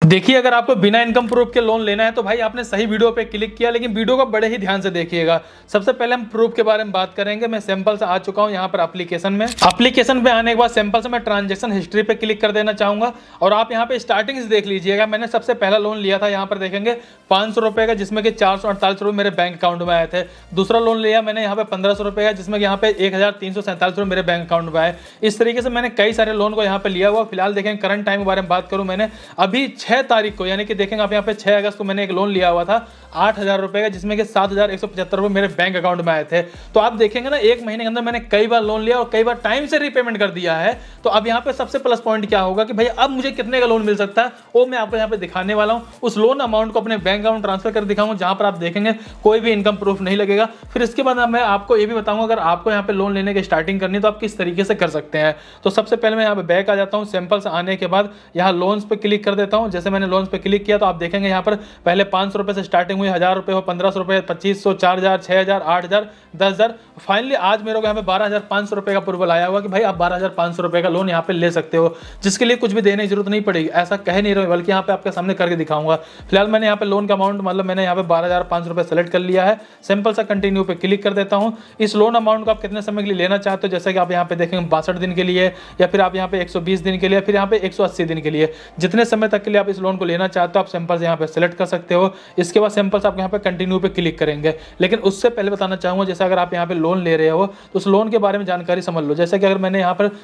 देखिए, अगर आपको बिना इनकम प्रूफ के लोन लेना है तो भाई आपने सही वीडियो पे क्लिक किया, लेकिन वीडियो को बड़े ही ध्यान से देखिएगा। सबसे पहले हम प्रूफ के बारे में बात करेंगे। मैं सैंपल से आ चुका हूं यहाँ पर एप्लीकेशन में। एप्लीकेशन पे आने के बाद सैंपल से मैं ट्रांजैक्शन हिस्ट्री पे क्लिक कर देना चाहूंगा और आप यहाँ पे स्टार्टिंग से देख लीजिएगा। मैंने सबसे पहला लोन लिया था, यहाँ पर देखेंगे 500 रुपए का, जिसमें कि 448 रुपए मेरे बैंक अकाउंट में आए थे। दूसरा लोन लिया मैंने यहाँ पे 1500 रुपए का, जिसमें यहाँ पे 1347 रुपए मेरे बैंक अकाउंट में आए। इस तरीके से मैंने कई सारे लोन को यहाँ पे लिया हुआ। फिलहाल देखेंगे करंट टाइम के बारे में बात करूँ, मैंने अभी 6 तारीख को, यानी कि देखेंगे आप यहाँ पे 6 अगस्त को मैंने एक लोन लिया हुआ था 8000 रुपए का, जिसमें कि 7175 रुपए मेरे बैंक अकाउंट में आए थे। तो आप देखेंगे ना, एक महीने के अंदर मैंने कई बार लोन लिया और कई बार टाइम से रीपेमेंट कर दिया है। तो अब यहाँ पे सबसे प्लस पॉइंट क्या होगा कि भाई अब मुझे कितने का लोन मिल सकता है, वो मैं आपको यहाँ पे दिखाने वाला हूँ। उस लोन अमाउंट को अपने बैंक अकाउंट ट्रांसफर कर दिखाऊंगा, जहां पर आप देखेंगे कोई भी इनकम प्रूफ नहीं लगेगा। फिर इसके बाद मैं आपको ये भी बताऊंगा, अगर आपको यहाँ पे लोन लेने की स्टार्टिंग करनी है तो आप किस तरीके से कर सकते हैं। तो सबसे पहले मैं यहाँ पे बैक आ जाता हूँ। सैंपल से आने के बाद यहाँ लोन्स पे क्लिक कर देता हूँ। जैसे मैंने लोन्स पे क्लिक किया तो आप देखेंगे यहाँ पर पहले 500 रुपए से स्टार्टिंग हुई, 1000 रुपए हो, 1500 रुपए, 2500, 4000, 6000, 8000, 10000। फाइनली आज मेरे को यहाँ पे 12500 रुपए का अप्रूवल आया हुआ कि भाई आप 12500 रुपए का लोन यहाँ पे ले सकते हो, जिसके लिए कुछ भी देने की जरूरत नहीं पड़ेगी। ऐसा कह नहीं रहे, बल्कि यहाँ पे आपके सामने करके दिखाऊंगा। फिलहाल मैंने यहाँ पे लोन का अमाउंट मतलब मैंने यहाँ पे 12500 रुपए सेलेक्ट कर लिया है। सिंपल सा कंटिन्यू पे क्लिक कर देता हूँ। इस लोन अमाउंट को आप कितने समय के लिए लेना चाहते हो, जैसे कि आप यहाँ पे देखेंगे 62 दिन के लिए, या फिर आप यहाँ पे 120 दिन के लिए, फिर यहाँ पे 180 दिन के लिए, जितने समय तक के लिए आप इस लोन को लेना चाहते हो आप सिंपल से यहाँ पे सेलेक्ट कर सकते हो। इसके बाद सिंपल से आप यहाँ पे कंटिन्यू पे क्लिक करेंगे। लेकिन उससे पहले बताना चाहूंगा, जैसे अगर आप यहाँ पे लोन ले रहे हो तो उस लोन के बारे में जानकारी समझ लो। जैसे कि अगर मैंने यहाँ पर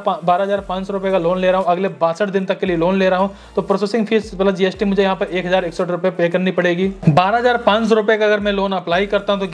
12500 रुपए का लोन ले रहा हूँ, अगले 62 दिन तक के लिए लोन ले रहा हूँ, तो प्रोसेसिंग फीस प्लस जीएसटी मुझे यहाँ पर 1061 रुपए पे करनी पड़ेगी। 12500 रुपए का अगर मैं लोन अप्लाई करता हूँ तो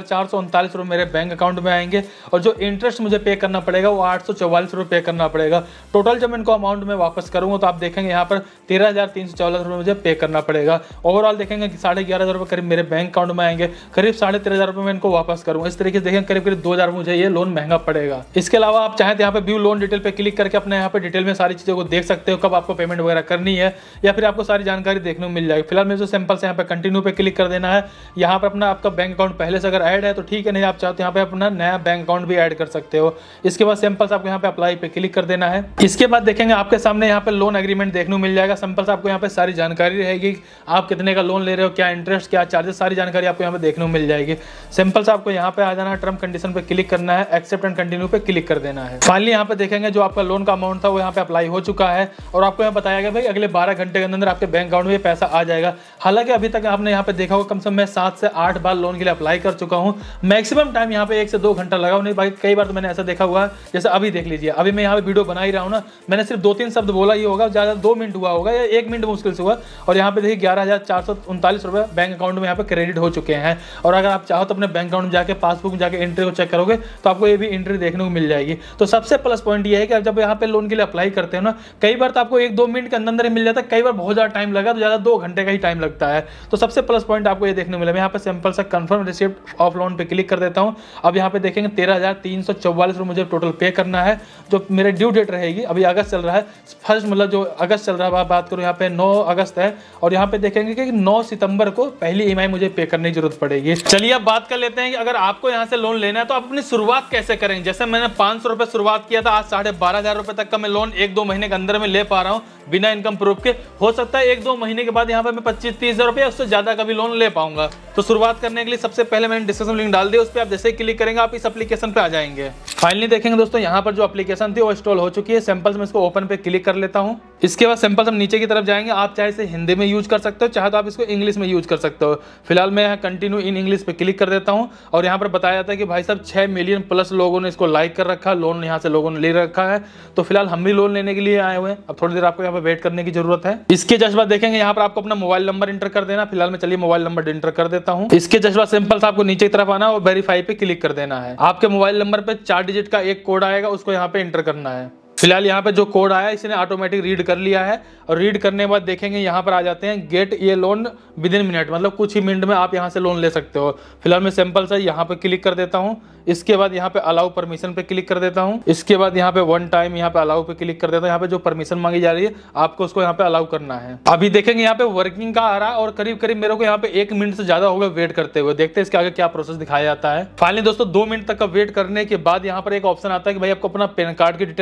11439 रुपए मेरे बैंक अकाउंट में आएंगे, और जो इंटरेस्ट मुझे पे करना पड़ेगा वो 844 रुपए पे करना पड़ेगा। टोटल जब इनको अमाउंट में वापस करूंगा तो आप देखेंगे यहाँ पर 13344 रुपए मुझे पे करना पड़ेगा। ओवरऑल देखेंगे कि 11500 रुपए करीब मेरे बैंक अकाउंट में आएंगे, करीब 13500 रुपए मैं इनको वापस करूंगा। इस तरीके से देखेंगे करीब 2000 मुझे ये लोन महंगा पड़ेगा। इसके अलावा आप चाहें तो यहाँ पे व्यू लोन डिटेल पे क्लिक करके अपने यहाँ पे डिटेल में सारी चीजों को देख सकते हो, कब आपको पेमेंट वगैरह करनी है, या फिर आपको सारी जानकारी देखने को मिल जाएगी। फिलहाल मेरे जो सिंपल से यहाँ पे कंटिन्यू पे क्लिक कर देना है। यहाँ पर अपना आपका बैंक अकाउंट पहले से अगर ऐड है तो ठीक है, नहीं आप चाहते यहाँ पे अपना नया बैंक अकाउंट भी ऐड कर सकते हो। इसके बाद सिंपल से आपको यहाँ पे अप्लाई पे क्लिक कर देना है। इसके बाद देखेंगे आपके सामने यहाँ पे लोन एग्रीमेंट देखने को मिल जाएगा। सिंपल से आपको यहाँ पे सारी जानकारी रहेगी, आप कितने का लोन ले रहे हो, क्या इंटरेस्ट, क्या चार्जेस, सारी जानकारी आपको यहाँ पे देखने को मिल जाएगी। सिंपल से आपको यहाँ पे आ जाना है, टर्म कंडीशन पे क्लिक करना है, एक्सेप्ट एंड कंटिन्यू पे क्लिक कर देना है। फाइनली यहाँ पे देखेंगे जो आपका लोन का अमाउंट था वो यहाँ पे अप्लाई हो चुका है, और आपको यहाँ बताया गया भाई अगले 12 घंटे के अंदर आपके बैंक अकाउंट में पैसा आ जाएगा। हालांकि अभी तक आपने यहाँ पे देखा होगा कम से कम मैं 7 से 8 बार लोन के लिए अप्लाई कर चुका हूँ। मैक्सिमम टाइम यहाँ पे 1 से 2 घंटा लगा, नहीं भाई कई बार तो मैंने ऐसा देखा हुआ है, जैसे अभी देख लीजिए, अभी मैं यहाँ पे वीडियो बना ही रहा हूँ ना, मैंने सिर्फ 2-3 शब्द बोला ही होगा, ज्यादा 2 मिनट हुआ होगा या 1 मिनट मुश्किल से हुआ, और यहाँ पे देखिए 11439 रुपए बैंक अकाउंट में यहाँ पे क्रेडिट हो चुके हैं। और अगर आप चाहो तो अपने बैंक अकाउंट में जाके पासबुक में जाके एंट्री को चेक करोगे तो आपको ये भी एंट्री देखने को मिल जाएगी। तो सबसे प्लस पॉइंट ये है कि जब यहाँ पे लोन के लिए अप्लाई करते हो ना, कई बार तो आपको 1-2 मिनट के अंदर ही मिल जाता है, कई बार बहुत ज्यादा टाइम लगा तो ज्यादा 2 घंटे का ही टाइम लगता है। तो सबसे प्लस पॉइंट आपको ये देखने को मिला। मैं यहाँ पे सिंपल सा कंफर्म रिसिप्ट ऑफ लोन पे क्लिक कर देता हूँ। अब यहाँ पे देखेंगे 13344 रुपये मुझे टोटल पे करना है, जो मेरे ड्यू डेट रहेगी। अभी अगस्त चल रहा है, फर्स्ट मतलब जो अगस्त चल रहा है बात करूँ, यहाँ पे 9 अगस्त है, और यहाँ पे देखेंगे कि 9 सितंबर को पहली ईएमआई मुझे पे करने की जरूरत पड़ेगी। चलिए अब बात कर लेते हैं कि अगर आपको यहाँ से लोन लेना है तो आप अपनी शुरुआत कैसे करेंगे। जैसे मैंने 500 रुपए शुरुआत किया था, आज 12500 रुपए तक का मैं लोन 1-2 महीने के अंदर में ले पा रहा हूँ बिना इनकम प्रूफ के। हो सकता है 1-2 महीने के बाद यहाँ पे मैं 25-30 हज़ार रुपये उससे ज्यादा का भी लोन ले पाऊंगा। तो शुरुआत करने के लिए सबसे पहले मैंने डिस्क्रिप्शन लिंक डाल दिया, उस पर आप जैसे ही क्लिक करेंगे आप इस एप्लीकेशन पे आ जाएंगे। फाइनली देखेंगे दोस्तों, यहाँ पर जो एप्लीकेशन थी वो इंस्टॉल हो चुकी है। सिंपल से मैं इसको ओपन पे क्लिक कर लेता हूँ। इसके बाद सिंपल से हम नीचे की तरफ जाएंगे। आप चाहे इसे हिंदी में यूज कर सकते हो, चाहे तो आप इसको इंग्लिश में यूज कर सकते हो। फिलहाल मैं यहाँ कंटिन्यू इन इंग्लिश पे क्लिक कर देता हूँ, और यहाँ पर बताया जाता है कि भाई साहब 6 मिलियन प्लस लोगों ने इसको लाइक कर रखा है, लोन यहाँ से लोगों ने ले रखा है। तो फिलहाल हम भी लोन लेने के लिए आए हुए हैं। अब थोड़ी देर आपको यहाँ पर वेट करने की जरूरत है। इसके जस्ट बाद देखेंगे यहाँ पर आपको अपना मोबाइल नंबर इंटर कर देना। फिलहाल मैं चलिए मोबाइल नंबर इंटर कर देता हूँ। इसके जस्ट बाद सिंपल से आपको नीचे की तरफ आना और वेरीफाई पे क्लिक कर देना है। आपके मोबाइल नंबर पे 4 डिजिट का एक कोड आएगा, उसको यहाँ पे इंटर करना है। फिलहाल यहाँ पे जो कोड आया इसने ऑटोमेटिक रीड कर लिया है, और रीड करने के बाद देखेंगे यहाँ पर आ जाते हैं गेट ये लोन विदिन मिनट, मतलब कुछ ही मिनट में आप यहाँ से लोन ले सकते हो। फिलहाल मैं सिंपल से यहाँ पे क्लिक कर देता हूँ। इसके बाद यहाँ पे अलाउ परमिशन पे क्लिक कर देता हूँ। इसके बाद यहाँ पे 1 टाइम यहाँ पे अलाउ पे क्लिक कर देता हूँ। यहाँ पे जो परमिशन मांगी जा रही है आपको उसको यहाँ पे अलाउ करना है। अभी देखेंगे यहाँ पे वर्किंग का आ रहा है, और करीब करीब मेरे को यहाँ पे 1 मिनट से ज्यादा होगा वेट करते हुए। देखते हैं इसके आगे क्या प्रोसेस दिखाया जाता है। फाइनली दोस्तों 2 मिनट तक का वेट करने के बाद यहाँ पर एक ऑप्शन आता है कि भाई आपको अपना पैन कार्ड की डिटेल डालनी पड़ेगी।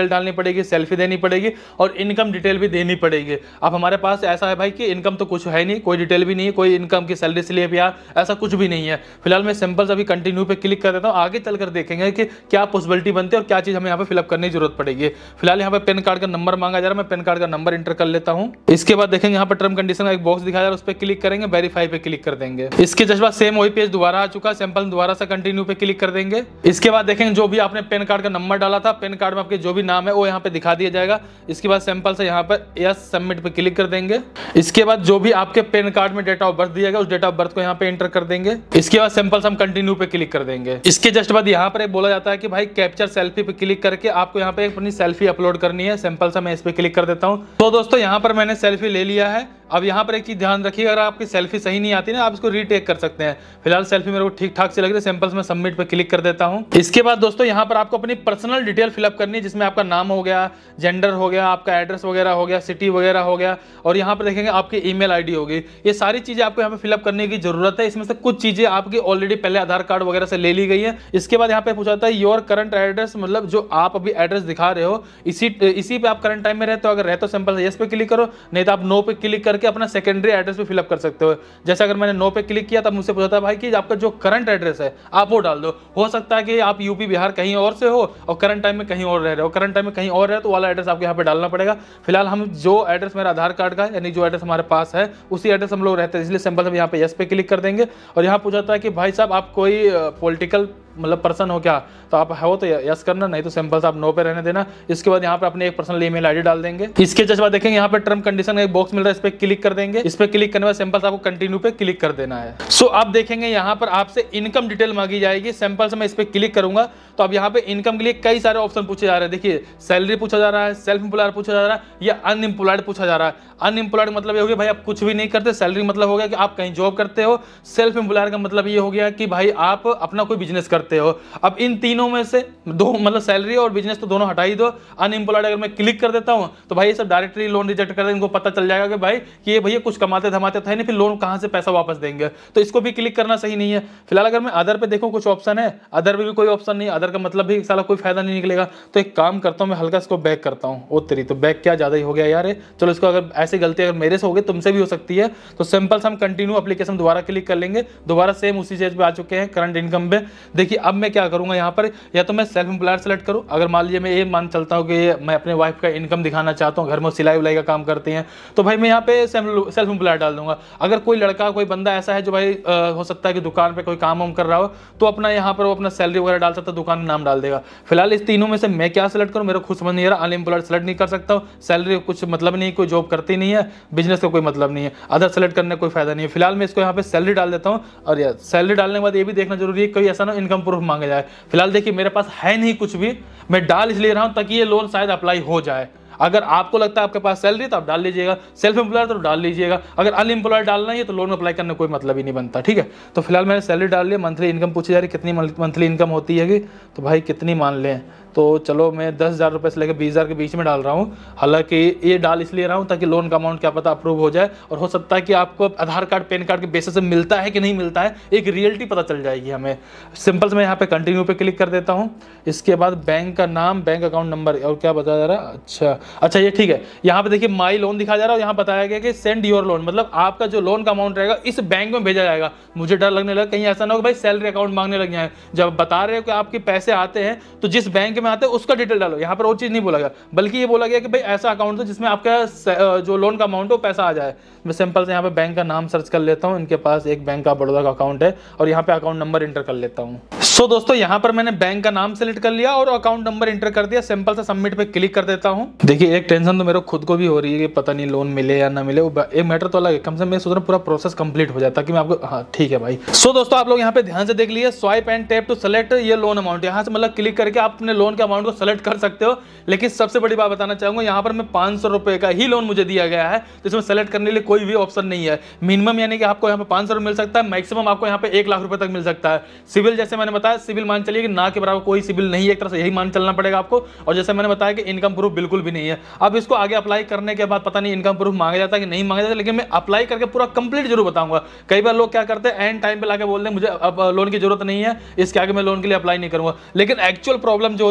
पड़ेगी, सेल्फी देनी पड़ेगी और इनकम डिटेल भी देनी पड़ेगी। अब हमारे पास ऐसा है भाई कि इनकम तो कुछ है नहीं, कोई डिटेल भी नहीं है, कोई इनकम की सैलरी स्लिप या ऐसा कुछ भी नहीं है। फिलहाल मैं सिंपल अभी कंटिन्यू पे क्लिक कर देता हूँ, आगे चलकर देखेंगे कि क्या पॉसिबिलिटी बनती है और क्या चीज हमें यहाँ पे फिलअप करने की जरूरत पड़ेगी। फिलहाल यहाँ पे पैन कार्ड का नंबर मांगा जा रहा है, मैं पैन कार्ड का नंबर इंटर कर लेता हूँ। इसके बाद देखेंगे यहाँ पर टर्म कंडीशन का एक बॉक्स दिखाया जा रहा है, उस पर क्लिक करेंगे, वेरीफाई पे क्लिक कर देंगे। इसके जस्ट बाद सेम वही पेज दोबारा आ चुका है, सिंपल दोबारा से कंटिन्यू पे क्लिक कर देंगे। इसके बाद देखेंगे जो भी आपने पैन कार्ड का नंबर डाला था, पैन कार्ड में आपके जो भी नाम है वो यहाँ पे दिखा दिया जाएगा। इसके बाद सिंपल से यहाँ पर यस सबमिट पे क्लिक कर देंगे। इसके बाद जो भी आपके पैन कार्ड में डेट ऑफ बर्थ दिया गया उस डेट ऑफ बर्थ को यहाँ पे एंटर कर देंगे। इसके बाद सिंपल से हम कंटिन्यू पे क्लिक कर देंगे। इसके जस्ट बाद यहाँ पर बोला जाता है कि भाई कैप्चर सेल्फी पे क्लिक करके आपको यहाँ पे अपनी सेल्फी अपलोड करनी है। सिंपल सा मैं इस पे क्लिक कर देता हूँ। तो दोस्तों यहाँ पर मैंने सेल्फी ले लिया है। अब यहाँ पर एक चीज ध्यान रखिए, अगर आपकी सेल्फी सही नहीं आती ना, आप इसको रीटेक कर सकते हैं। फिलहाल सेल्फी मेरे को ठीक ठाक से लग रही है, सिंपल मैं सबमिट पे क्लिक कर देता हूँ। इसके बाद दोस्तों यहाँ पर आपको अपनी पर्सनल डिटेल फिलअप करनी है, जिसमें आपका नाम हो गया, जेंडर हो गया, आपका एड्रेस वगैरह हो गया, सिटी वगैरह हो गया, और यहाँ पर देखेंगे आपकी ईमेल आईडी होगी। ये सारी चीजें आपको यहाँ पे फिलअप करने की जरूरत है। इसमें से कुछ चीजें आपकी ऑलरेडी पहले आधार कार्ड वगैरह से ले ली गई है। इसके बाद यहाँ पे पूछा जाता है योर करंट एड्रेस, मतलब जो आप अभी एड्रेस दिखा रहे हो इसी पे आप करंट टाइम में रहते हो। अगर रहते हो सिंपल यस पे क्लिक करो, नहीं तो आप नो पे क्लिक करके अपना सेकेंडरी एड्रेस भी फिलअप कर सकते हो। जैसे अगर मैंने नो पे क्लिक किया तब मुझसे पूछा था भाई कि आपका जो करंट एड्रेस है आप वो डाल दो। हो सकता है कि आप यूपी बिहार कहीं और से हो और करंट टाइम में कहीं और रह रहे हो, करंट टाइम में कहीं और रहे तो वाला एड्रेस आपको यहाँ पे डालना पड़ेगा। फिलहाल हम जो एड्रेस मेरा आधार कार्ड का यानी जो एड्रेस हमारे पास है उसी एड्रेस हम लोग रहते हैं, इसलिए सिंपल हम यहाँ पे यस पे क्लिक कर देंगे। और यहाँ पूछा था कि भाई साहब आप कोई पॉलिटिकल मतलब पर्सन हो क्या, तो आप हो तो यस करना, नहीं तो सिंपल से आप नो पे रहने देना। इसके बाद यहाँ पे अपने एक पर्सनल ईमेल आईडी डाल देंगे। इसके जस्ट बाद देखेंगे यहाँ पे टर्म कंडीशन का एक बॉक्स मिल रहा है, इस पे क्लिक कर देंगे। इस पे क्लिक करने के बाद सिंपल से आपको कंटिन्यू पे क्लिक कर देना है। सो आप देखेंगे यहाँ पर आपसे इनकम डिटेल मांगी जाएगी। सिंपल से मैं इस पे क्लिक करूंगा तो अब यहाँ पे इनकम के लिए कई सारे ऑप्शन पूछे जा रहे हैं। देखिए सैलरी पूछा जा रहा है, सेल्फ एम्प्लॉयड पूछा जा रहा है या अनएम्प्लॉयड पूछा जा रहा है। अनएम्प्लॉयड मतलब ये हो गया भाई आप कुछ भी नहीं करते, सैलरी मतलब हो गया कि आप कहीं जॉब करते हो, सेल्फ एम्प्लॉयड का मतलब ये हो गया कि भाई आप अपना कोई बिजनेस करते हो। अब इन तीनों में से दो मतलब सैलरी और बिजनेस तो दोनों हटा ही दो। अनएम्प्लॉयड अगर मैं क्लिक कर देता हूं तो भाई ये सब डायरेक्टली लोन रिजेक्ट कर देंगे, इनको पता चल जाएगा कि भाई कि ये भैया कुछ कमाते धमाते थे नहीं, फिर लोन कहां से पैसा वापस देंगे, तो इसको भी क्लिक करना सही नहीं है। फिलहाल अगर मैं अदर पे देखूं कुछ ऑप्शन है, अदर में भी कोई ऑप्शन नहीं, अदर का मतलब भी साला कोई फायदा नहीं निकलेगा। तो एक काम करता हूं मैं हल्का इसको बैक करता हूं। ओ तेरी तो बैक क्या ज्यादा ही हो गया यार। चलो इसको अगर ऐसी गलती अगर मेरे से हो गई तुमसे भी हो सकती है, तो सिंपल से हम कंटिन्यू एप्लीकेशन दोबारा क्लिक कर लेंगे। दोबारा सेम उसी चीज पे आ चुके हैं करंट इनकम पे। देखिए अब मैं क्या करूंगा यहाँ पर, या तो मैं सेल्फ एम्प्लॉयड सेलेक्ट करूं। अगर मान लीजिए मैं ये मान चलता हूं कि मैं अपने वाइफ का इनकम दिखाना चाहता हूं, घर में सिलाई उलाई का काम करते हैं, तो भाई मैं यहाँ पे सेल्फ एम्प्लॉयड डाल दूंगा। अगर कोई लड़का कोई बंदा ऐसा है जो भाई हो सकता है कि दुकान पे कोई काम वाम कर रहा हो, तो अपना यहाँ पर वो अपना सैलरी वगैरह डाल सकता है, दुकान में नाम डाल देगा। फिलहाल इस तीनों में से मैं क्या सेलेक्ट करूं, मेरे खुद समझ नहीं आ रहा। अनएम्प्लॉयड सेलेक्ट नहीं कर सकता हूँ, सैलरी कुछ मतलब नहीं, कोई जॉब करती नहीं है, बिजनेस का कोई मतलब नहीं है, अदर सेलेक्ट करने का कोई फायदा नहीं है। फिलहाल मैं इसको यहाँ पे सैलरी डाल देता हूँ। और यार सैलरी डालने के बाद ये भी देखना जरूरी है कोई ऐसा ना इनकम प्रूफ मांगा जाए। फिलहाल देखिए मेरे पास है नहीं कुछ भी, मैं डाल इसलिए रहा हूं ताकि ये लोन शायद अप्लाई हो जाए। अगर आपको लगता है आपके पास सैलरी तो आप डाल लीजिएगा, सेल्फ एम्प्लॉयड तो डाल लीजिएगा। अगर अनएम्प्लॉयड डालना है तो लोन अप्लाई करने कोई मतलब ही नहीं बनता, ठीक है। तो फिलहाल मैंने सैलरी डाल लिया। मंथली इनकम पूछी जा रही कितनी मंथली इनकम होती है, तो भाई कितनी मान लें, तो चलो मैं 10,000 रुपये से लेकर 20,000 के बीच में डाल रहा हूँ। हालांकि ये डाल इसलिए रहा हूँ ताकि लोन का अमाउंट क्या पता अप्रूव हो जाए, और हो सकता है कि आपको आधार कार्ड पैन कार्ड के बेसिस से मिलता है कि नहीं मिलता है, एक रियलिटी पता चल जाएगी हमें। सिंपल से मैं यहाँ पे कंटिन्यू पे क्लिक कर देता हूँ। इसके बाद बैंक का नाम, बैंक अकाउंट नंबर और क्या बताया जा रहा है, अच्छा ये ठीक है। यहाँ पे देखिए माई लोन दिखा जा रहा है, यहाँ बताया गया कि सेंड योर लोन, मतलब आपका जो लोन का अमाउंट रहेगा इस बैंक में भेजा जाएगा। मुझे डर लगने लगा कहीं ऐसा ना हो भाई सैलरी अकाउंट मांगने लग जाए। जब बता रहे हो कि आपके पैसे आते हैं तो जिस बैंक में आते हैं उसका डिटेल डालो। यहाँ पर वो चीज नहीं बोला गया, बल्कि ये बोला गया कि भाई ऐसा अकाउंट हो जिसमें आपका जो लोन का अमाउंट हो पैसा आ जाए। मैं सिंपल से यहाँ पे बैंक का नाम सर्च कर लेता हूँ। इनके पास एक बैंक का बड़ौदा का अकाउंट है और यहाँ पे अकाउंट नंबर इंटर कर लेता हूँ। सो दोस्तों यहाँ पर मैंने बैंक का नाम सेलेक्ट कर लिया और अकाउंट नंबर इंटर कर दिया। सिंपल से सबमिट पे क्लिक कर देता हूँ। देखिए एक टेंशन तो मेरे खुद को भी हो रही है कि पता नहीं लोन मिले या ना मिले, एक मैटर तो अलग है, कम से कम मैं सोच रहा हूँ पूरा प्रोसेस कंप्लीट हो जाता कि मैं आपको, हाँ ठीक है भाई। सो दोस्तों आप लोग यहाँ पे ध्यान से देख लिए, swipe and tap to select ये लोन अमाउंट, यहाँ से मतलब क्लिक करके आप अपने लोन के अमाउंट को सेलेक्ट कर सकते हो। लेकिन सबसे बड़ी बात बताना चाहूंगा, यहाँ पर मैं 500 रुपए का ही लोन मुझे दिया गया है, तो इसमें सेलेक्ट करने के लिए कोई भी ऑप्शन नहीं है। मिनिमम यानी कि आपको यहाँ पे 500 मिल सकता है, मैक्सिमम आपको यहाँ पे 1 लाख रुपए तक मिल सकता है। सिविल जैसे मैंने बताया, सिविल मान चलिए कि ना के बराबर कोई सिविल नहीं है, एक तरह से यही मान चलना पड़ेगा आपको। और जैसे मैंने बताया कि इनकम प्रूफ बिल्कुल भी नहीं है। अब इसको आगे अप्लाई करने के बाद पता नहीं इनकम प्रूफ मांगा जाता है कि नहीं मांगा जाता, लेकिन मैं अप्लाई करके पूरा कंप्लीट जरूर बताऊंगा। कई बार लोग क्या करते हैं एंड टाइम पे लाके बोलते हैं मुझे अब लोन की जरूरत नहीं है, इसके आगे मैं लोन के लिए अप्लाई नहीं करूंगा। लेकिन एक्चुअल प्रॉब्लम जो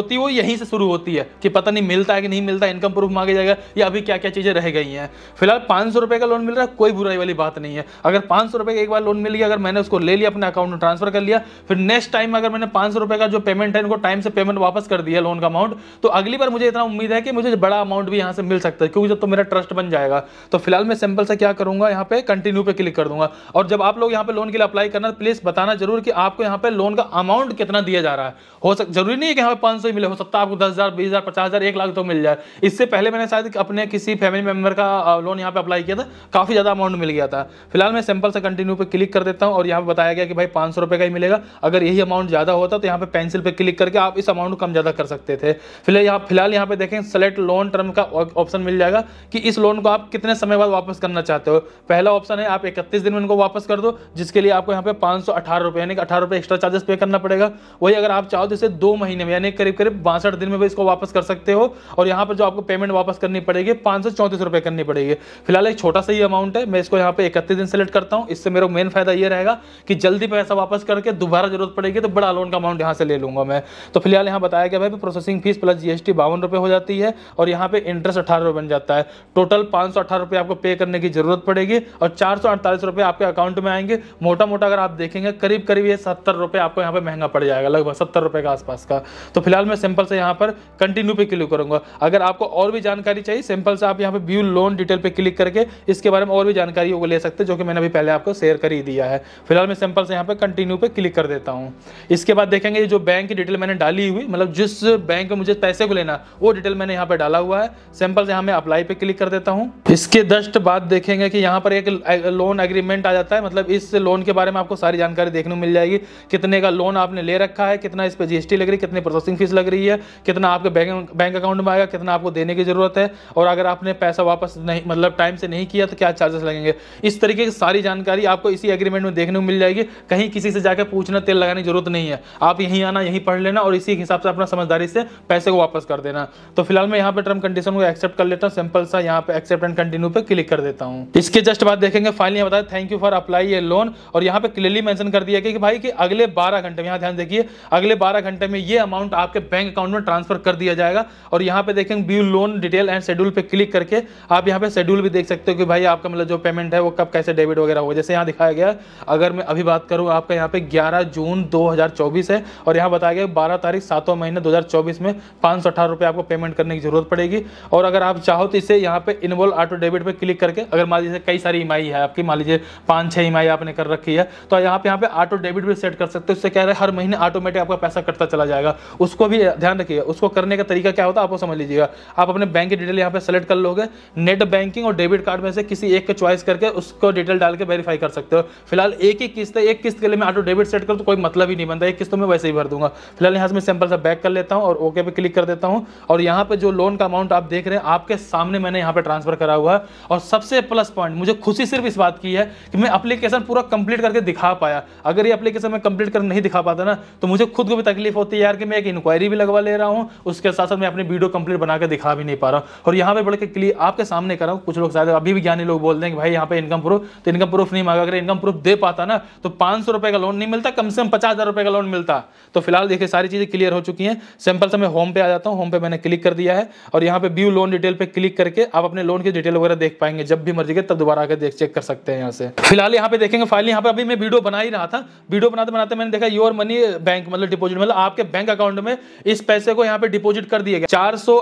होती है वो यहीं से शुरू होती है कि पता नहीं मिलता है कि नहीं मिलता, इनकम प्रूफ मांगे जाएगा या अभी क्या क्या चीजें रह गई हैं। फिलहाल 500 रुपए का लोन मिल रहा है, कोई बुराई वाली बात नहीं है। अगर 500 रुपए का एक बार लोन मिल गया, अगर मैंने उसको ले लिया, अपने अकाउंट में ट्रांसफर कर लिया, फिर नेक्स्ट टाइम अगर मैंने 500 रुपए का जो पेमेंट है, इनको टाइम से पेमेंट वापस कर दिया लोन का अमाउंट, तो अगली बार मुझे इतना उम्मीद है कि मुझे बड़ा अमाउंट भी यहाँ से मिल सकता है, क्योंकि जब तो मेरा ट्रस्ट बन जाएगा। तो फिलहाल मैं सिंपल से क्या करूंगा, यहाँ पे कंटिन्यू पे क्लिक कर दूंगा। और जब आप लोग यहाँ पे लोन के लिए अप्लाई करना, प्लीज बताना जरूर कि आपको यहाँ पे लोन का अमाउंट कितना दिया जा रहा है। जरूरी नहीं है कि यहाँ पे 500 ही मिले, हो सकता है आपको 10,000, 20,000, 50,000, 1 लाख तो मिल जाए। इससे पहले मैंने शायद अपने किसी फैमिली मेंबर का लोन यहाँ पे अप्लाई किया था, काफी ज्यादा अमाउंट मिल गया था। फिलहाल मैं सिंपल से कंटिन्यू पे क्लिक कर देता हूँ और यहाँ पे बताया गया कि भाई 500 रुपए का ही मिलेगा। अगर यही अमाउंट ज्यादा होता तो यहाँ पे पेंसिल पे क्लिक करके आप इस अमाउंट को कम ज्यादा कर सकते थे। फिलहाल यहाँ पे देखें सेलेक्ट लोन टर्म का ऑप्शन मिल जाएगा कि इस लोन को आप कितने समय बाद वापस करना चाहते हो। पहला ऑप्शन है आप 31 दिन में इनको वापस कर दो, जिसके लिए आपको यहाँ पे 518 रुपए यानी कि 18 रुपए एक्स्ट्रा चार्जेस पे करना पड़ेगा। वही अगर आप चाहो तो इसे 2 महीने में यानी करीब 62 दिन में भी इसको वापस कर सकते हो। और यहाँ पर जो आपको पेमेंट वापस करनी पड़ेगी 534 रुपए करनी पड़ेगी। फिलहाल एक छोटा सा ही अमाउंट है, मैं इसको यहाँ पे 31 दिन सेलेक्ट करता हूँ। इससे मेरा मेन फायदा ये रहेगा कि जल्दी पैसा वापस करके दोबारा जरूरत पड़ेगी तो बड़ा लोन का अमाउंट यहाँ से ले लूंगा मैं। तो फिलहाल यहाँ बताया गया भाई प्रोसेसिंग फीस प्लस जीएसटी 52 रुपए हो जाती है और यहाँ पे इंटरेस्ट 18 रुपए बन जाता है। टोटल 518 रुपए आपको पे करने की जरूरत पड़ेगी और 448 रुपए आपके अकाउंट में आएंगे। मोटा मोटा अगर आप देखेंगे करीब करीब ये 70 रुपए आपको यहाँ पे महंगा पड़ जाएगा, लगभग 70 रुपए के आसपास का। तो फिलहाल मैं सिंपल से यहाँ पर कंटिन्यू पे क्लिक करूंगा। अगर आपको और भी जानकारी चाहिए सिंपल से आप यहाँ पे व्यू लोन डिटेल पे क्लिक करके इसके बारे में और भी जानकारी वो ले सकते हैं, जो कि मैंने अभी पहले आपको शेयर कर ही दिया है। फिलहाल मैं सिंपल से यहाँ पे कंटिन्यू पे क्लिक कर देता हूँ। इसके बाद देखेंगे जो बैंक की डिटेल मैंने डाली हुई, मतलब जिस बैंक में मुझे पैसे को लेना वो डिटेल मैंने यहाँ पे डाला हुआ है। सिंपल से यहाँ मैं अप्लाई पे क्लिक कर देता हूँ। इसके जस्ट बाद देखेंगे कि यहाँ पर एक लोन एग्रीमेंट आ जाता है, मतलब इस लोन के बारे में आपको सारी जानकारी देखने को मिल जाएगी। कितने का लोन आपने ले रखा है, कितना इस पे जीएसटी लग रही है, कितनी प्रोसेसिंग फीस लग रही है, कितना आपके बैंक अकाउंट में आएगा, कितना आपको देने की जरूरत है, और अगर आपने पैसा वापस नहीं मतलब टाइम से नहीं किया तो क्या चार्जेस लगेंगे। इस तरीके की सारी जानकारी आपको इसी एग्रीमेंट में देखने को मिल जाएगी। कहीं किसी से जाकर पूछना तेल लगाने की जरूरत नहीं है, आप यहीं आना यहीं पढ़ लेना और इसी हिसाब से अपना समझदारी से पैसे को वापस कर देना। तो फिलहाल मैं यहाँ पे टर्म कंडीशन को एक्सेप्ट कर लेता हूँ। सिंपल सा यहाँ पे एक्सेप्ट एंड कंटिन्यू पे क्लिक कर देता हूँ। इसके जस्ट बाद देखेंगे फाइनली बताया थैंक यू फॉर अप्लाई ये लोन, और यहाँ पे क्लियरली मेंशन कर दिया कि भाई कि अगले 12 घंटे में, यहाँ ध्यान देखिए, अगले 12 घंटे में ये अमाउंट आपके बैंक अकाउंट में ट्रांसफर कर दिया जाएगा। और यहाँ पे देखेंगे view loan detail and schedule पे क्लिक करके आप यहाँ पे शेड्यूल भी देख सकते हो कि भाई आपका मतलब जो पेमेंट है वो कब कैसे डेबिट वगैरह होगा। जैसे यहाँ दिखाया गया, अगर मैं अभी बात करूँ आपका यहाँ पे 11 जून 2024 है और यहाँ बताया गया 12 तारीख 7वां महीना 2024 में 518 रुपये आपको पेमेंट करने की जरूरत पड़ेगी। और अगर आप चाहो तो इसे यहाँ पे इन्वॉल्व ऑटो डेबिट पे क्लिक करके, अगर मान लीजिए कई सारी ईएमआई है आपकी, मान लीजिए 5-6 ईएमआई आपने कर रखी है, तो यहाँ पे ऑटो डेबिट भी सेट कर सकते हो। इससे क्या है हर महीने ऑटोमेटिक आपका पैसा कटता चला जाएगा। उसको भी ध्यान रखिएगा, उसको करने का तरीका क्या होता है आपको समझ लीजिएगा। आप अपने बैंक की डिटेल यहाँ पे सेलेक्ट कर लोगे, नेट बैंकिंग और डेबिट कार्ड में से किसी एक का चॉइस करके उसको डिटेल डाल के वेरीफाई कर सकते हो। फिलहाल एक ही किस्त है, एक किस्त के लिए मैं ऑटो डेबिट सेट करूँ तो कोई मतलब ही नहीं बनता, एक किस्त तो मैं वैसे ही भर दूंगा। फिलहाल यहाँ से मैं सिंपल सा बैक कर लेता हूँ और ओके पे क्लिक कर देता हूँ। और यहाँ पे जो लोन का अमाउंट आप देख रहे हैं आपके सामने मैंने यहाँ पे ट्रांसफर करा हुआ है। और सबसे प्लस पॉइंट मुझे खुशी सिर्फ इस बात की है कि मैं एप्लीकेशन पूरा कंप्लीट करके दिखा पाया। अगर ये एप्लीकेशन मैं कंप्लीट कर नहीं दिखा पाता ना तो मुझे खुद को भी तकलीफ होती है यार कि मैं एक इंक्वायरी भी लगवा ले रहा हूँ, उसके साथ साथ मैं अपनी वीडियो कंप्लीट बना के दिखा भी नहीं पा रहा हूँ। और यहाँ पे बढ़ के क्लियर आपके सामने कर रहा हूँ। कुछ लोग शायद अभी भी ज्ञानी लोग बोलते हैं कि भाई यहाँ पे इनकम प्रूफ, तो इनकम प्रूफ नहीं मांगा। अगर इनकम प्रूफ दे पाता ना तो 500 रुपए का लोन नहीं मिलता, कम से कम 50,000 रुपए का लोन मिलता। तो फिलहाल देखिए सारी चीजें क्लियर हो चुकी हैं। सिंपल से मैं होम पे आ जाता हूँ। होम पे मैंने क्लिक कर दिया है और यहाँ पे व्यू लोन डिटेल पे क्लिक करके आप अपने लोन की डिटेल वगैरह देख पाएंगे। जब भी मर्जी के तब दोबारा आकर देख चेक कर सकते हैं यहाँ से। फिलहाल यहाँ पे देखेंगे फाइल, यहाँ पे अभी मैं वीडियो बना ही रहा था, वीडियो बनाते बनाते मैंने देखा योर मनी बैंक मतलब डिपॉजिट, मतलब आपके बैंक अकाउंट में इस पैसे को यहाँ पे डिपॉजिट कर दिया गया।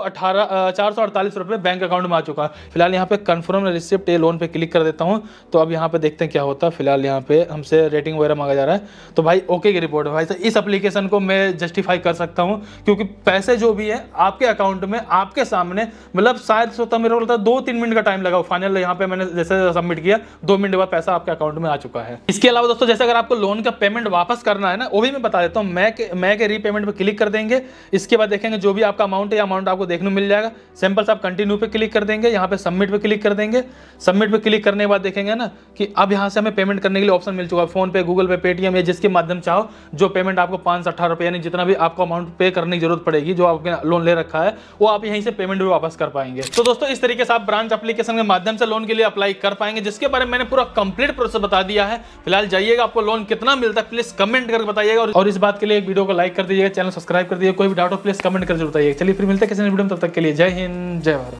448 रुपए बैंक अकाउंट में आ चुका है। फिलहाल यहाँ पे कंफर्म रिसिप्ट ए लोन पे क्लिक कर देता हूँ। तो अब यहाँ पे देखते हैं क्या होता है। फिलहाल यहाँ पे हमसे रेटिंग वगैरह मांगा जा रहा है। तो भाई ओके की रिपोर्ट है भाई, इस एप्लीकेशन को मैं जस्टिफाई कर सकता हूँ क्योंकि पैसे जो भी है आपके अकाउंट में आपके सामने, मतलब शायद सोता मेरे को 2-3 मिनट का टाइम लगा। फाइनल यहाँ पे मैंने जैसे सबमिट किया 2 मिनट बाद पैसा आपके अकाउंट में आ चुका है। इसके अलावा दोस्तों जैसे अगर आपको लोन का पेमेंट वापस करना है ना, वो भी मैं बता देता हूँ। मैं के रीपेमेंट पे क्लिक कर देंगे। इसके बाद देखेंगे जो भी आपका अमाउंट है अमाउंट आपको देखने मिल जाएगा। सिंपल से आप कंटिन्यू पे क्लिक कर देंगे, यहाँ पे सबमिट पे क्लिक कर देंगे। सबमिट पे क्लिक करने के बाद देखेंगे ना कि अब यहाँ से हमें पेमेंट करने के लिए ऑप्शन मिल चुका है। फोन पे, गूगल पे, पेटीएम या जिसके माध्यम चाहो जो पेमेंट आपको 518 रुपये यानी जितना भी आपको अमाउंट पे करने की जरूरत पड़ेगी जो आपने लोन ले रखा है वो आप यहीं से पेमेंट भी वापस कर पाएंगे। तो दोस्तों इस तरीके से आप ब्रांच एप्लीकेशन के माध्यम से लोन के लिए अप्लाई कर पाएंगे, जिसके बारे में मैंने पूरा कंप्लीट प्रोसेस बता दिया है। फिलहाल जाइएगा, आपको लोन कितना मिलता है प्लीज कमेंट करके बताइएगा और इस बात के लिए एक वीडियो को लाइक कर दीजिएगा, चैनल सब्सक्राइब कर दीजिए। कोई भी डाउट हो प्लीज कमेंट कर जरूर बताइए। चलिए फिर मिलते हैं किसी नए वीडियो में, तब तक के लिए जय हिंद जय भारत।